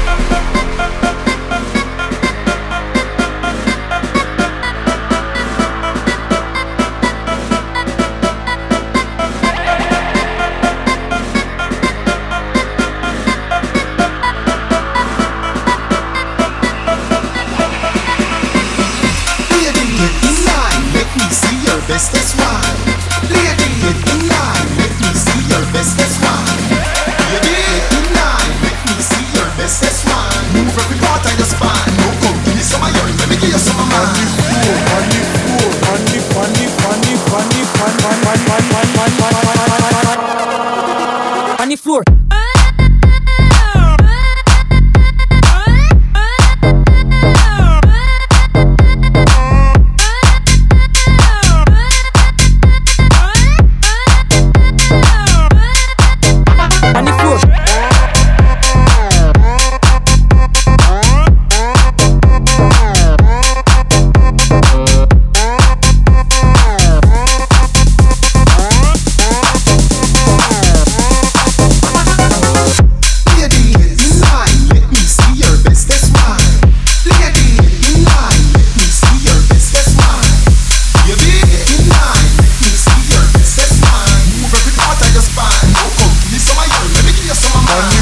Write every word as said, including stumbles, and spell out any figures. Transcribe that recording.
Bestest wine, lady, get in line. Let me see your bestest wine. Lady, get in line. Let me see your bestest wine. Move every part of your spine. No, come give me some of yours. Let me give you some of mine. On the floor, on the floor, on the, on the, on the, on the, on the, on the, on the floor. On